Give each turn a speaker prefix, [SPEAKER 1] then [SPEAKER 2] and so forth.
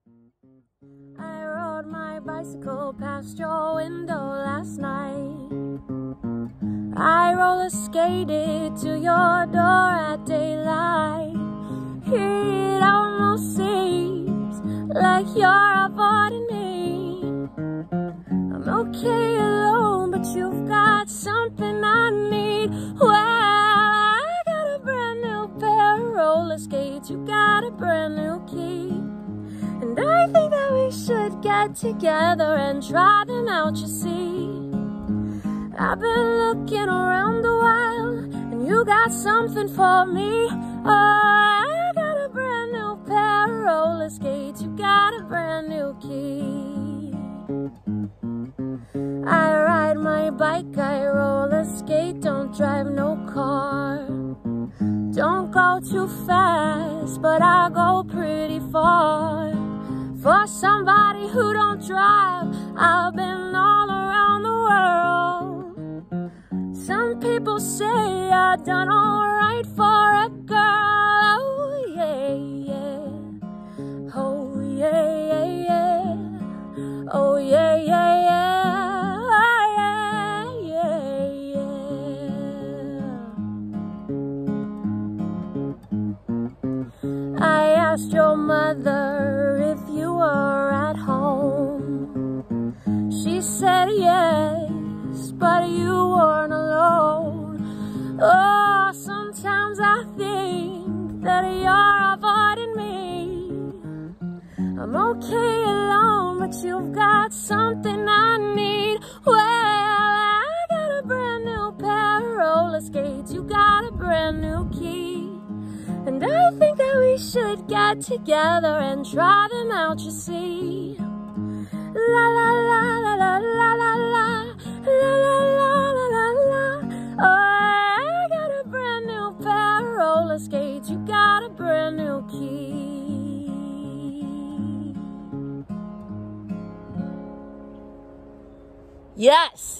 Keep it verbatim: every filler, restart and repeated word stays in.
[SPEAKER 1] I rode my bicycle past your window last night. I roller skated to your door at daylight. It almost seems like you're avoiding me. I'm okay alone, but you've got something I need. Well, I got a brand new pair of roller skates. You got a brand new key. And I think that we should get together and try them out, you see. I've been looking around a while, and you got something for me. Oh, I got a brand new pair of roller skates. You got a brand new key. I ride my bike, I roller skate, don't drive no car. Don't go too fast, but I go pretty far. For somebody who don't drive, I've been all around the world. Some people say I've done alright for a girl. Oh yeah, yeah. Oh yeah, yeah, yeah. Oh yeah, yeah, yeah. Oh, yeah, yeah, yeah. I asked your mother if you were at home. She said yes, but you weren't alone. Oh, sometimes I think that you're avoiding me. I'm okay alone, but you've got something I need. Well, I got a brand new pair of roller skates. You got a brand new key. And I think that we should get together and try them out, you see. La la la la la la la la, la la la la la la. Oh, I got a brand new pair of roller skates. You got a brand new key. Yes!